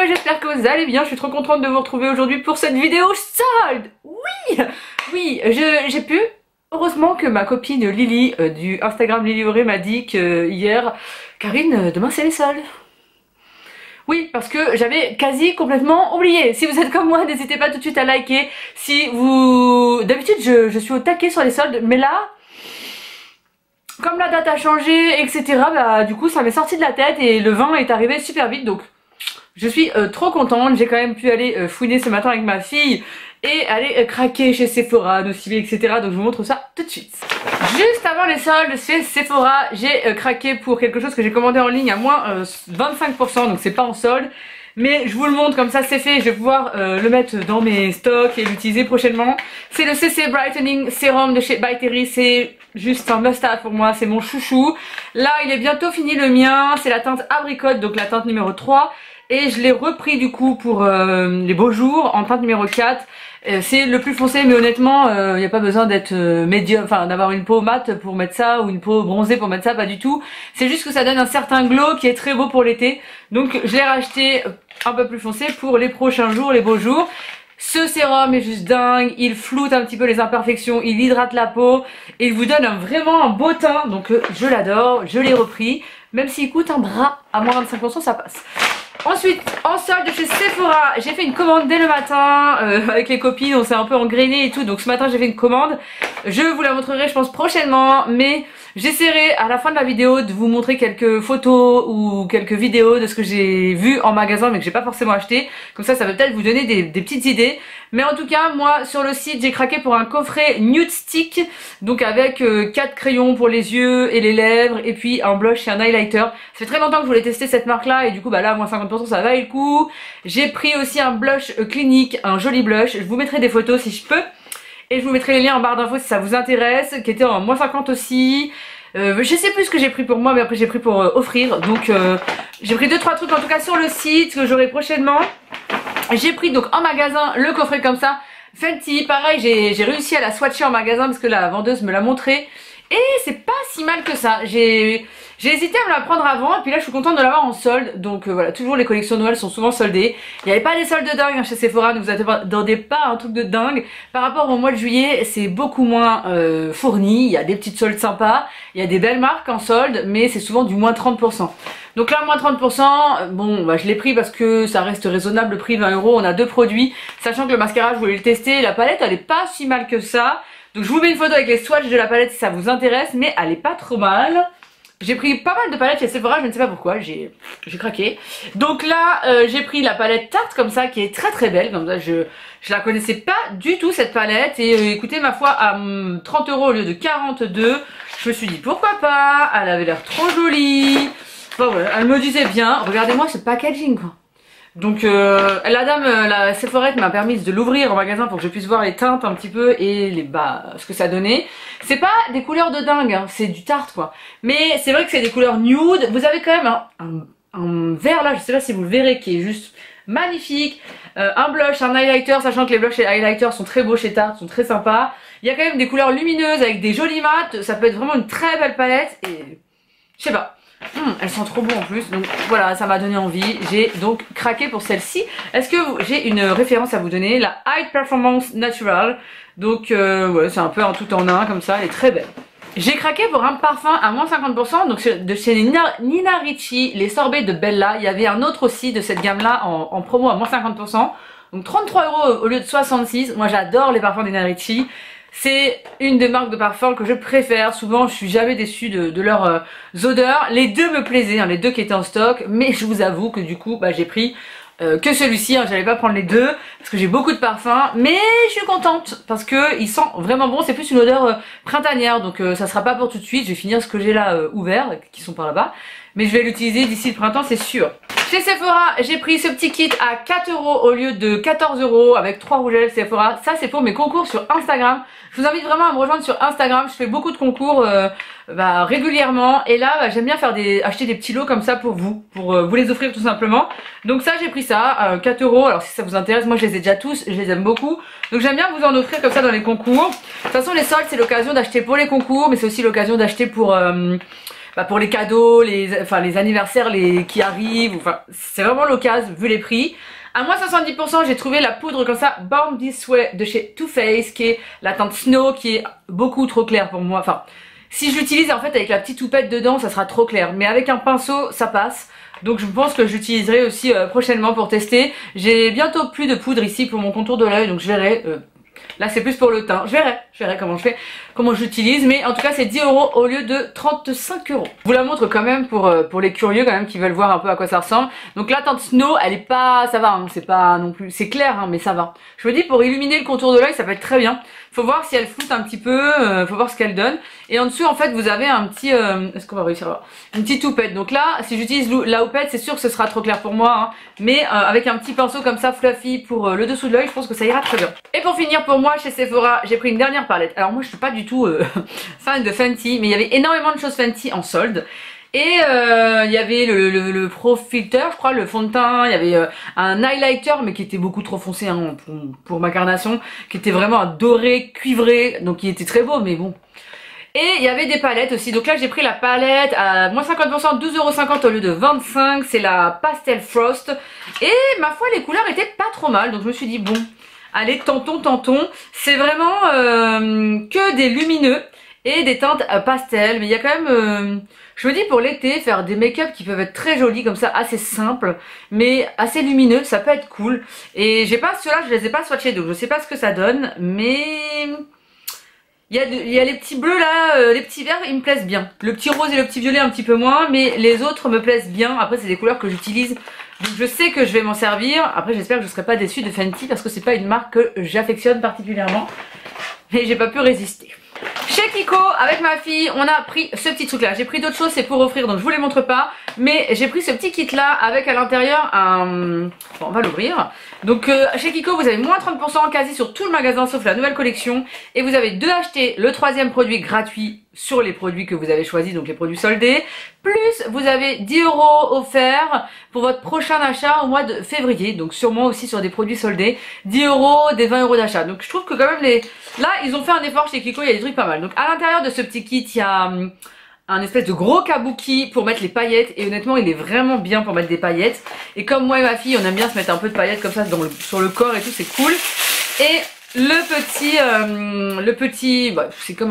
j'espère que vous allez bien, je suis trop contente de vous retrouver aujourd'hui pour cette vidéo solde. Oui, j'ai pu, heureusement que ma copine Lily du Instagram Lily Auré m'a dit que hier, Karine, demain c'est les soldes. Oui, parce que j'avais quasi complètement oublié. Si vous êtes comme moi, n'hésitez pas tout de suite à liker. Si vous... D'habitude, je suis au taquet sur les soldes, mais là... Comme la date a changé, etc., bah du coup ça m'est sorti de la tête et le vin est arrivé super vite, donc je suis trop contente. J'ai quand même pu aller fouiner ce matin avec ma fille et aller craquer chez Sephora, Nocibé, etc. Donc je vous montre ça tout de suite. Juste avant les soldes chez Sephora, j'ai craqué pour quelque chose que j'ai commandé en ligne à moins 25%, donc c'est pas en solde. Mais je vous le montre comme ça c'est fait, je vais pouvoir le mettre dans mes stocks et l'utiliser prochainement. C'est le CC Brightening Serum de chez By Terry, c'est juste un must-have pour moi, c'est mon chouchou. Là il est bientôt fini le mien, c'est la teinte abricote, donc la teinte numéro 3. Et je l'ai repris du coup pour les beaux jours en teinte numéro 4. C'est le plus foncé, mais honnêtement il n'y a pas besoin d'être médium, enfin d'avoir une peau mate pour mettre ça ou une peau bronzée pour mettre ça, pas du tout. C'est juste que ça donne un certain glow qui est très beau pour l'été. Donc je l'ai racheté un peu plus foncé pour les prochains jours, les beaux jours. Ce sérum est juste dingue, il floute un petit peu les imperfections, il hydrate la peau et il vous donne vraiment un beau teint. Donc je l'adore, je l'ai repris, même s'il coûte un bras, à moins 25% ça passe. Ensuite, en solde chez Sephora, j'ai fait une commande dès le matin avec les copines, on s'est un peu engrainé et tout, donc ce matin j'ai fait une commande. Je vous la montrerai je pense prochainement, mais j'essaierai à la fin de la vidéo de vous montrer quelques photos ou quelques vidéos de ce que j'ai vu en magasin mais que j'ai pas forcément acheté. Comme ça, ça va peut-être vous donner des petites idées. Mais en tout cas, moi sur le site, j'ai craqué pour un coffret Nude Stick, donc avec 4 crayons pour les yeux et les lèvres, et puis un blush et un highlighter. Ça fait très longtemps que je voulais tester cette marque là, et du coup bah là, moins 50% ça vaut le coup. J'ai pris aussi un blush Clinique, un joli blush. Je vous mettrai des photos si je peux. Et je vous mettrai les liens en barre d'infos si ça vous intéresse, qui était en moins 50 aussi. Je sais plus ce que j'ai pris pour moi, mais après j'ai pris pour offrir. Donc j'ai pris 2-3 trucs en tout cas sur le site que j'aurai prochainement. J'ai pris donc en magasin le coffret comme ça, Fenty. Pareil, j'ai réussi à la swatcher en magasin parce que la vendeuse me l'a montré. Et c'est pas si mal que ça. J'ai hésité à me la prendre avant et puis là je suis contente de l'avoir en solde. Donc voilà, toujours les collections de Noël sont souvent soldées. Il n'y avait pas des soldes de dingue chez Sephora, ne vous attendez pas à un truc de dingue. Par rapport au mois de juillet, c'est beaucoup moins fourni. Il y a des petites soldes sympas, il y a des belles marques en solde, mais c'est souvent du moins 30%. Donc là moins 30%, bon bah je l'ai pris parce que ça reste raisonnable, le prix 20 €, on a 2 produits. Sachant que le mascara je voulais le tester, la palette elle est pas si mal que ça. Donc je vous mets une photo avec les swatchs de la palette si ça vous intéresse, mais elle est pas trop mal. J'ai pris pas mal de palettes chez Sephora, je ne sais pas pourquoi, j'ai craqué. Donc là j'ai pris la palette Tarte comme ça qui est très très belle, comme ça je la connaissais pas du tout cette palette. Et écoutez ma foi à 30 € au lieu de 42, je me suis dit pourquoi pas, elle avait l'air trop jolie. Bon voilà, elle me disait bien, regardez-moi ce packaging quoi. Donc la dame, la Sephorette m'a permis de l'ouvrir en magasin pour que je puisse voir les teintes un petit peu et ce que ça donnait. C'est pas des couleurs de dingue, hein, c'est du Tarte quoi. Mais c'est vrai que c'est des couleurs nude. Vous avez quand même un vert là, je sais pas si vous le verrez, qui est juste magnifique. Un blush, un highlighter, sachant que les blushs et les highlighters sont très beaux chez Tarte, sont très sympas. Il y a quand même des couleurs lumineuses avec des jolis mats. Ça peut être vraiment une très belle palette et je sais pas. Elles sont trop beaux en plus, donc voilà, ça m'a donné envie. J'ai donc craqué pour celle-ci. Est-ce que j'ai une référence à vous donner? La High Performance Natural. Donc ouais, c'est un peu un tout en un comme ça, elle est très belle. J'ai craqué pour un parfum à moins 50%, donc de chez Nina Ricci, les sorbets de Bella. Il y avait un autre aussi de cette gamme là en promo à moins 50%. Donc 33 € au lieu de 66. Moi j'adore les parfums de Nina Ricci. C'est une des marques de parfum que je préfère. Souvent je suis jamais déçue de leurs odeurs. Les deux me plaisaient, hein, les deux qui étaient en stock. Mais je vous avoue que du coup bah, j'ai pris que celui-ci, hein, j'allais pas prendre les deux parce que j'ai beaucoup de parfums. Mais je suis contente parce que il sent vraiment bon. C'est plus une odeur printanière, donc ça sera pas pour tout de suite. Je vais finir ce que j'ai là ouvert, qui sont par là-bas. Mais je vais l'utiliser d'ici le printemps, c'est sûr. Chez Sephora, j'ai pris ce petit kit à 4 € au lieu de 14 € avec 3 rouges à lèvres Sephora. Ça, c'est pour mes concours sur Instagram. Je vous invite vraiment à me rejoindre sur Instagram. Je fais beaucoup de concours régulièrement. Et là, j'aime bien faire acheter des petits lots comme ça pour vous les offrir tout simplement. Donc ça, j'ai pris ça, 4 €. Alors si ça vous intéresse, moi je les ai déjà tous, je les aime beaucoup. Donc j'aime bien vous en offrir comme ça dans les concours. De toute façon, les soldes, c'est l'occasion d'acheter pour les concours, mais c'est aussi l'occasion d'acheter pour pour les cadeaux, les anniversaires qui arrivent, enfin c'est vraiment l'occasion vu les prix. À moins 70%, j'ai trouvé la poudre comme ça, Born This Way de chez Too Faced, qui est la teinte Snow, qui est beaucoup trop claire pour moi. Enfin, si je l'utilise en fait avec la petite toupette dedans, ça sera trop clair. Mais avec un pinceau, ça passe. Donc je pense que j'utiliserai aussi prochainement pour tester. J'ai bientôt plus de poudre ici pour mon contour de l'œil, donc je verrai. Là c'est plus pour le teint. Je verrai comment je fais, comment j'utilise. Mais en tout cas c'est 10 € au lieu de 35 €. Je vous la montre quand même pour les curieux quand même qui veulent voir un peu à quoi ça ressemble. Donc la teinte Snow, elle est pas, ça va, hein, c'est pas non plus, c'est clair hein, mais ça va. Je me dis pour illuminer le contour de l'œil ça peut être très bien. Faut voir si elle floute un petit peu, faut voir ce qu'elle donne. Et en dessous en fait vous avez un petit, est-ce qu'on va réussir à voir, une petite houppette. Donc là si j'utilise la houppette c'est sûr que ce sera trop clair pour moi, hein. Mais avec un petit pinceau comme ça fluffy pour le dessous de l'œil, je pense que ça ira très bien. Et pour finir pour moi chez Sephora, j'ai pris une dernière palette. Alors moi je suis pas du tout fan de Fenty, mais il y avait énormément de choses Fenty en solde. Et il y avait le Pro Filter, je crois, le fond de teint, il y avait un highlighter mais qui était beaucoup trop foncé hein, pour ma carnation, qui était vraiment un doré cuivré, donc il était très beau mais bon. Et il y avait des palettes aussi, donc là j'ai pris la palette à moins 50%, 12,50 € au lieu de 25, c'est la Pastel Frost. Et ma foi les couleurs étaient pas trop mal, donc je me suis dit bon, allez tentons, c'est vraiment que des lumineux et des teintes pastel, mais il y a quand même, je me dis pour l'été, faire des make-up qui peuvent être très jolis comme ça, assez simples, mais assez lumineux, ça peut être cool. Et j'ai pas ceux-là, je les ai pas swatchés, donc je sais pas ce que ça donne, mais il y a les petits bleus là, les petits verts, ils me plaisent bien. Le petit rose et le petit violet un petit peu moins, mais les autres me plaisent bien. Après c'est des couleurs que j'utilise, donc je sais que je vais m'en servir. Après j'espère que je serai pas déçue de Fenty parce que c'est pas une marque que j'affectionne particulièrement, mais j'ai pas pu résister. Chez Kiko, avec ma fille, on a pris ce petit truc là. J'ai pris d'autres choses, c'est pour offrir, donc je vous les montre pas. Mais j'ai pris ce petit kit là, avec à l'intérieur un... Bon, on va l'ouvrir. Donc chez Kiko, vous avez moins 30% quasi sur tout le magasin, sauf la nouvelle collection. Et vous avez 2 achetés, le 3e produit gratuit sur les produits que vous avez choisis, donc les produits soldés. Plus vous avez 10 € offerts pour votre prochain achat au mois de février. Donc sûrement aussi sur des produits soldés. 10 €, des 20 € d'achat. Donc je trouve que quand même là, ils ont fait un effort chez Kiko, il y a des trucs pas mal. Donc à l'intérieur de ce petit kit, il y a un espèce de gros kabuki pour mettre les paillettes. Et honnêtement, il est vraiment bien pour mettre des paillettes. Et comme moi et ma fille, on aime bien se mettre un peu de paillettes comme ça sur le corps et tout, c'est cool. Et le petit, bah, c'est comme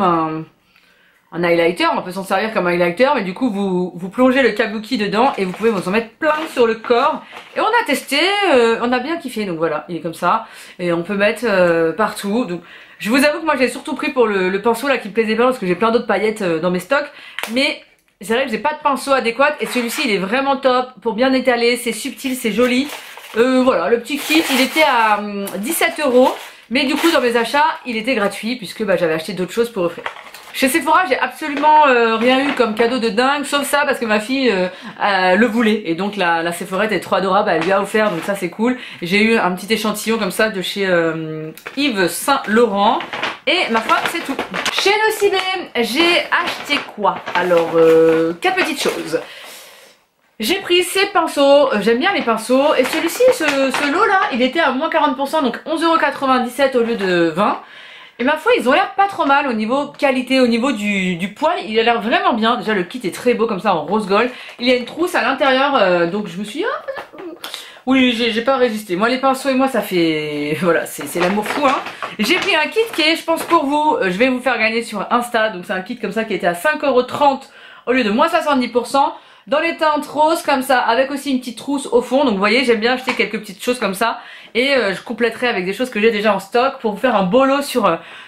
un highlighter, on peut s'en servir comme highlighter, mais du coup vous plongez le kabuki dedans et vous pouvez vous en mettre plein sur le corps. Et on a testé, on a bien kiffé, donc voilà, il est comme ça. Et on peut mettre partout. Donc je vous avoue que moi j'ai surtout pris pour le pinceau là qui me plaisait pas parce que j'ai plein d'autres paillettes dans mes stocks. Mais c'est vrai que j'ai pas de pinceau adéquat et celui-ci il est vraiment top pour bien étaler, c'est subtil, c'est joli. Voilà, le petit kit il était à 17 €. Mais du coup dans mes achats il était gratuit puisque bah, j'avais acheté d'autres choses pour offrir. Chez Sephora j'ai absolument rien eu comme cadeau de dingue, sauf ça parce que ma fille le voulait. Et donc la Sephorette est trop adorable, elle lui a offert, donc ça c'est cool. J'ai eu un petit échantillon comme ça de chez Yves Saint Laurent. Et ma foi c'est tout. Chez Nocibé j'ai acheté quoi? Alors 4 petites choses. J'ai pris ces pinceaux, j'aime bien les pinceaux. Et celui-ci, ce lot là, il était à moins 40%, donc 11,97 € au lieu de 20. Et ma foi ils ont l'air pas trop mal au niveau qualité, au niveau du poil, il a l'air vraiment bien. Déjà le kit est très beau comme ça en rose gold. Il y a une trousse à l'intérieur, donc je me suis dit oui j'ai pas résisté. Moi les pinceaux et moi ça fait, voilà c'est l'amour fou hein. J'ai pris un kit qui est je pense pour vous, je vais vous faire gagner sur Insta. Donc c'est un kit comme ça qui était à 5,30 € au lieu de moins 70%. Dans les teintes roses comme ça, avec aussi une petite trousse au fond. Donc vous voyez j'aime bien acheter quelques petites choses comme ça. Et je compléterai avec des choses que j'ai déjà en stock pour vous faire un beau lot sur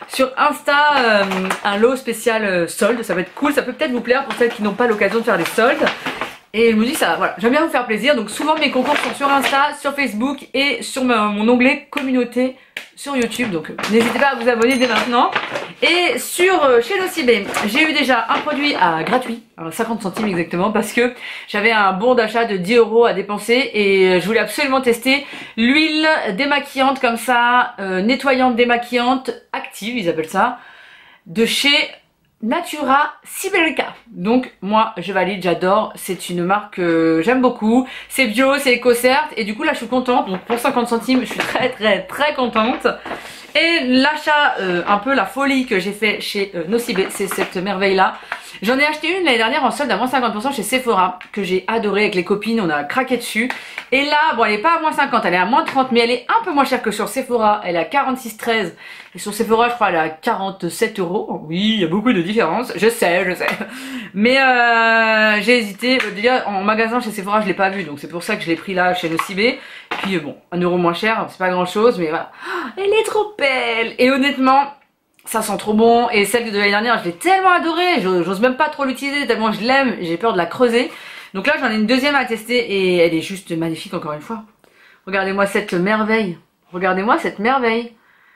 Insta, un lot spécial solde. Ça va être cool, ça peut peut-être vous plaire pour celles qui n'ont pas l'occasion de faire des soldes. Et je me dis ça, voilà, j'aime bien vous faire plaisir. Donc souvent mes concours sont sur Insta, sur Facebook et sur mon onglet communauté sur YouTube. Donc n'hésitez pas à vous abonner dès maintenant. Et chez Nocibé, j'ai eu déjà un produit gratuit, 50 centimes exactement, parce que j'avais un bon d'achat de 10 € à dépenser et je voulais absolument tester l'huile démaquillante comme ça, nettoyante démaquillante active, ils appellent ça, de chez Natura Siberica. Donc moi je valide, j'adore, c'est une marque que j'aime beaucoup, c'est bio, c'est éco certes, et du coup là je suis contente. Donc pour 50 centimes je suis très contente. Et l'achat, un peu la folie que j'ai fait chez Nocibé, c'est cette merveille là. J'en ai acheté une l'année dernière en solde à moins 50% chez Sephora, que j'ai adoré avec les copines, on a craqué dessus. Et là, bon elle est pas à moins 50, elle est à moins 30, mais elle est un peu moins chère que sur Sephora, elle est à 46,13. Et sur Sephora, je crois, elle est à 47 euros. Oui, il y a beaucoup de différence, je sais. Mais j'ai hésité, déjà en magasin chez Sephora, je l'ai pas vu, donc c'est pour ça que je l'ai pris là chez Nocibé. Puis bon, 1 euro moins cher, c'est pas grand chose, mais voilà. Elle est trop belle. Et honnêtement, ça sent trop bon. Et celle de l'année dernière, je l'ai tellement adorée, j'ose même pas trop l'utiliser tellement je l'aime, j'ai peur de la creuser. Donc là, j'en ai une deuxième à tester et elle est juste magnifique encore une fois. Regardez-moi cette merveille. Regardez-moi cette merveille.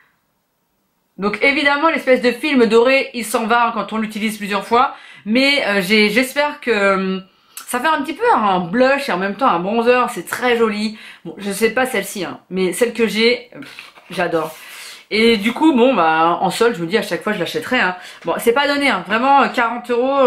Donc évidemment, l'espèce de film doré, il s'en va quand on l'utilise plusieurs fois. Mais j'espère que ça fait un petit peu un blush et en même temps un bronzer. C'est très joli. Bon, je sais pas celle-ci, hein, mais celle que j'ai, j'adore. Et du coup, bon, bah, en solde, je vous dis, à chaque fois, je l'achèterai, hein. Bon, c'est pas donné, hein. Vraiment, 40 euros.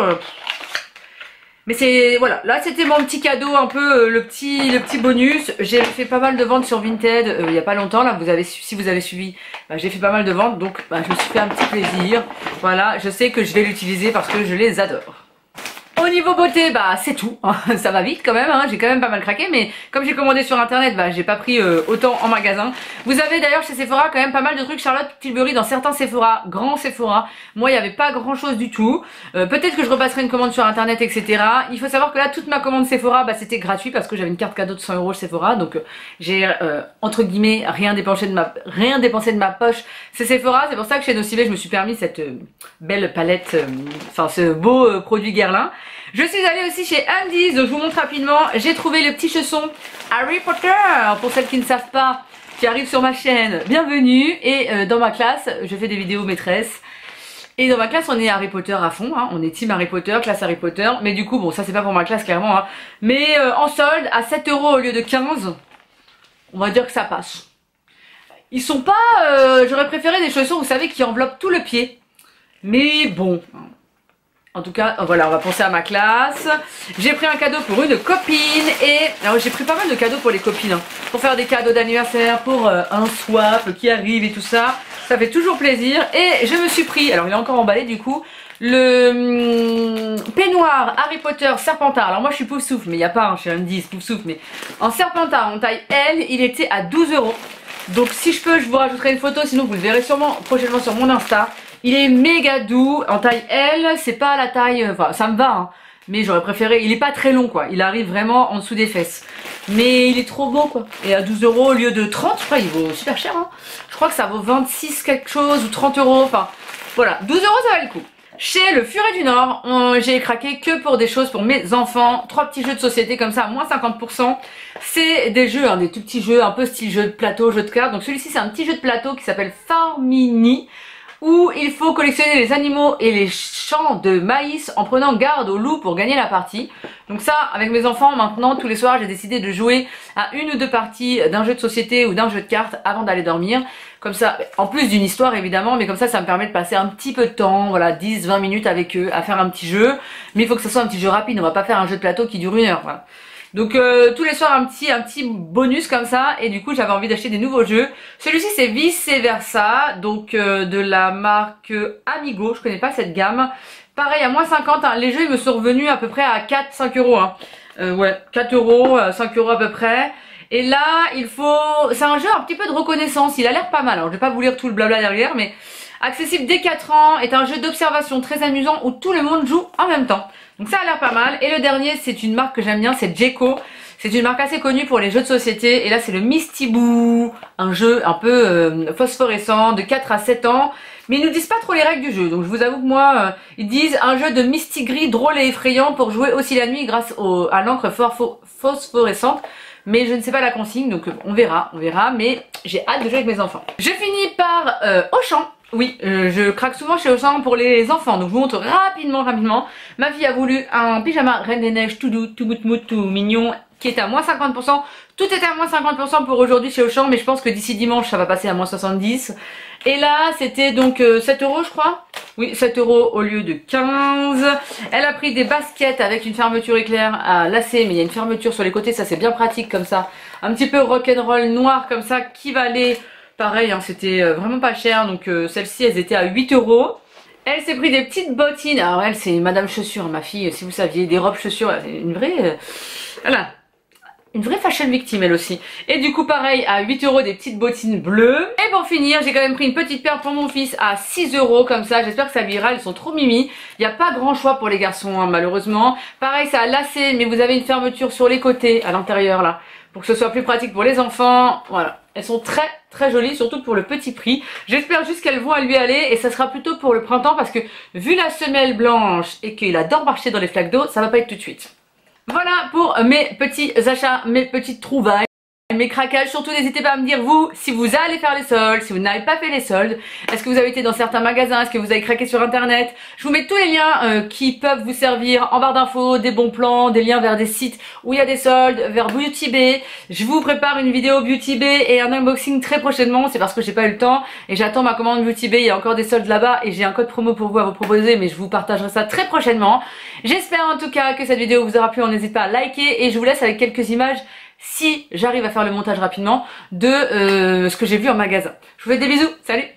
Mais c'est, voilà. Là, c'était mon petit cadeau, un peu, le petit bonus. J'ai fait pas mal de ventes sur Vinted, il y a pas longtemps, là. Si vous avez suivi, bah, j'ai fait pas mal de ventes. Donc, bah, je me suis fait un petit plaisir. Voilà. Je sais que je vais l'utiliser parce que je les adore. Au niveau beauté, bah c'est tout, ça va vite quand même, hein. J'ai quand même pas mal craqué, mais comme j'ai commandé sur internet, bah j'ai pas pris autant en magasin. Vous avez d'ailleurs chez Sephora quand même pas mal de trucs Charlotte Tilbury dans certains Sephora, grands Sephora. Moi il n'y avait pas grand chose du tout, peut-être que je repasserai une commande sur internet, etc. Il faut savoir que là toute ma commande Sephora, bah c'était gratuit parce que j'avais une carte cadeau de 100 euros chez Sephora, donc j'ai entre guillemets rien dépensé de ma poche. C'est Sephora, c'est pour ça que chez Nocibé je me suis permis cette belle palette, enfin ce beau produit Guerlain. Je suis allée aussi chez Undies, donc je vous montre rapidement. J'ai trouvé le petit chausson Harry Potter, pour celles qui ne savent pas, qui arrivent sur ma chaîne, bienvenue. Et dans ma classe, je fais des vidéos maîtresses. Et dans ma classe, on est Harry Potter à fond, hein. On est team Harry Potter, classe Harry Potter. Mais du coup, bon, ça c'est pas pour ma classe clairement, hein. Mais en solde, à 7 euros au lieu de 15, on va dire que ça passe. Ils sont pas, j'aurais préféré des chaussons, vous savez, qui enveloppent tout le pied. Mais bon... En tout cas, voilà, on va penser à ma classe. J'ai pris un cadeau pour une copine et... Alors j'ai pris pas mal de cadeaux pour les copines, hein, pour faire des cadeaux d'anniversaire, pour un swap qui arrive et tout ça. Ça fait toujours plaisir. Et je me suis pris, alors il est encore emballé du coup, le peignoir Harry Potter Serpentard. Alors moi je suis pouf souffle, mais il n'y a pas, hein, chez Undies pouf souffle, mais en Serpentard, en taille L, il était à 12 euros. Donc si je peux, je vous rajouterai une photo, sinon vous le verrez sûrement prochainement sur mon Insta. Il est méga doux, en taille L, c'est pas la taille, enfin ça me va, hein, mais j'aurais préféré, il est pas très long quoi, il arrive vraiment en dessous des fesses. Mais il est trop beau quoi, et à 12 euros au lieu de 30, je crois, il vaut super cher, hein. Je crois que ça vaut 26 quelque chose ou 30 euros, enfin voilà, 12 euros ça va le coup. Chez le Furet du Nord, j'ai craqué que pour des choses pour mes enfants. 3 petits jeux de société comme ça à moins 50%. C'est des jeux, hein, des tout petits jeux, un peu style jeu de plateau, jeu de cartes. Donc celui-ci c'est un petit jeu de plateau qui s'appelle Farmini, où il faut collectionner les animaux et les champs de maïs en prenant garde aux loups pour gagner la partie. Donc ça, avec mes enfants, maintenant, tous les soirs, j'ai décidé de jouer à 1 ou 2 parties d'un jeu de société ou d'un jeu de cartes avant d'aller dormir. Comme ça, en plus d'une histoire évidemment, mais comme ça me permet de passer un petit peu de temps, voilà, 10-20 minutes avec eux, à faire un petit jeu. Mais il faut que ce soit un petit jeu rapide, on va pas faire un jeu de plateau qui dure 1 heure, voilà. Donc tous les soirs un petit bonus comme ça, et du coup j'avais envie d'acheter des nouveaux jeux. Celui-ci c'est Vice Versa, donc de la marque Amigo, je connais pas cette gamme. Pareil à moins 50, hein. Les jeux ils me sont revenus à peu près à 4-5 euros, hein. Ouais, 4 euros, 5 euros à peu près. Et là il faut, c'est un jeu un petit peu de reconnaissance, il a l'air pas mal, alors je vais pas vous lire tout le blabla derrière, mais accessible dès 4 ans, est un jeu d'observation très amusant où tout le monde joue en même temps. Donc ça a l'air pas mal. Et le dernier, c'est une marque que j'aime bien, c'est Jeko. C'est une marque assez connue pour les jeux de société. Et là, c'est le Misty Boo, un jeu un peu phosphorescent de 4 à 7 ans. Mais ils nous disent pas trop les règles du jeu. Donc je vous avoue que moi, ils disent un jeu de Misty gris drôle et effrayant pour jouer aussi la nuit grâce à l'encre phosphorescente. Mais je ne sais pas la consigne, donc on verra, mais j'ai hâte de jouer avec mes enfants. Je finis par Auchan. Oui, je craque souvent chez Auchan pour les enfants, donc je vous montre rapidement. Ma fille a voulu un pyjama Reine des Neiges tout doux, tout mout, tout mignon, qui est à moins 50%. Tout était à moins 50% pour aujourd'hui chez Auchan, mais je pense que d'ici dimanche, ça va passer à moins 70. Et là, c'était donc 7 euros, je crois. Oui, 7 euros au lieu de 15. Elle a pris des baskets avec une fermeture éclair à lacets, mais il y a une fermeture sur les côtés, ça c'est bien pratique comme ça. Un petit peu rock'n'roll noir comme ça, qui valait... Pareil, hein, c'était vraiment pas cher, donc celles-ci elles étaient à 8 euros. Elle s'est pris des petites bottines. Alors elle, c'est Madame Chaussure, ma fille, si vous saviez, des robes chaussures, c'est une vraie... voilà. Une vraie fashion victime elle aussi. Et du coup pareil à 8 € des petites bottines bleues. Et pour finir j'ai quand même pris une petite paire pour mon fils à 6 € comme ça. J'espère que ça lui ira, elles sont trop mimi. Il n'y a pas grand choix pour les garçons hein, malheureusement. Pareil ça a lacé mais vous avez une fermeture sur les côtés à l'intérieur là. Pour que ce soit plus pratique pour les enfants. Voilà. Elles sont très très jolies surtout pour le petit prix. J'espère juste qu'elles vont à lui aller et ça sera plutôt pour le printemps parce que vu la semelle blanche et qu'il adore marcher dans les flaques d'eau, ça va pas être tout de suite. Voilà pour mes petits achats, mes petites trouvailles, mes craquages. Surtout n'hésitez pas à me dire vous, si vous allez faire les soldes, si vous n'avez pas fait les soldes, est-ce que vous avez été dans certains magasins, est-ce que vous avez craqué sur internet. Je vous mets tous les liens qui peuvent vous servir en barre d'infos, des bons plans, des liens vers des sites où il y a des soldes, vers Beauty Bay. Je vous prépare une vidéo Beauty Bay et un unboxing très prochainement, c'est parce que j'ai pas eu le temps et j'attends ma commande Beauty Bay, il y a encore des soldes là-bas et j'ai un code promo pour vous à vous proposer mais je vous partagerai ça très prochainement. J'espère en tout cas que cette vidéo vous aura plu, n'hésitez pas à liker et je vous laisse avec quelques images si j'arrive à faire le montage rapidement de ce que j'ai vu en magasin. Je vous fais des bisous, salut!